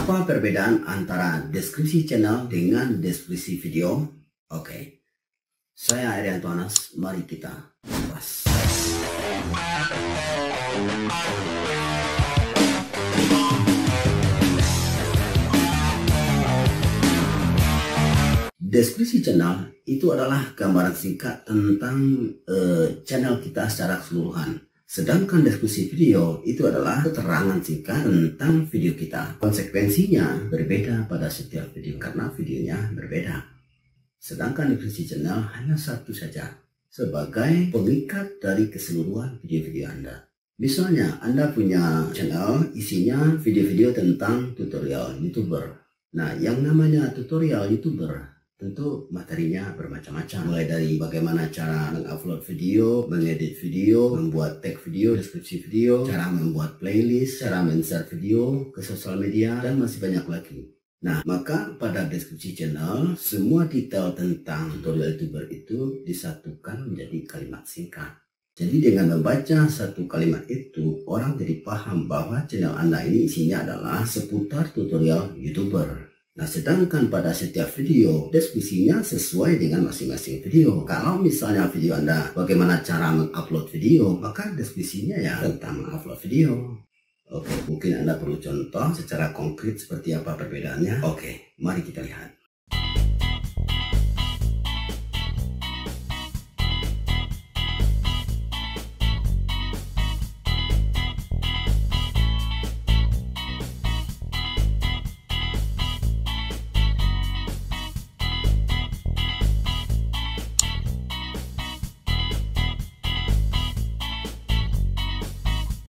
Apa perbedaan antara deskripsi channel dengan deskripsi video? Oke, saya Arianto Anas, mari kita bahas. Deskripsi channel itu adalah gambaran singkat tentang channel kita secara keseluruhan. Sedangkan deskripsi video itu adalah keterangan singkat tentang video kita. Konsekuensinya berbeda pada setiap video karena videonya berbeda. Sedangkan deskripsi channel hanya satu saja sebagai pengikat dari keseluruhan video-video Anda. Misalnya Anda punya channel isinya video-video tentang tutorial YouTuber. Nah, yang namanya tutorial YouTuber tentu materinya bermacam-macam, mulai dari bagaimana cara mengupload video, mengedit video, membuat tag video, deskripsi video, cara membuat playlist, cara men-share video ke sosial media, dan masih banyak lagi. Nah, maka pada deskripsi channel, semua detail tentang tutorial YouTuber itu disatukan menjadi kalimat singkat. Jadi dengan membaca satu kalimat itu, orang jadi paham bahwa channel Anda ini isinya adalah seputar tutorial YouTuber. Nah, sedangkan pada setiap video, deskripsinya sesuai dengan masing-masing video. Kalau misalnya video Anda bagaimana cara mengupload video, maka deskripsinya ya tentang mengupload video. Oke, mungkin Anda perlu contoh secara konkret seperti apa perbedaannya. Oke, mari kita lihat.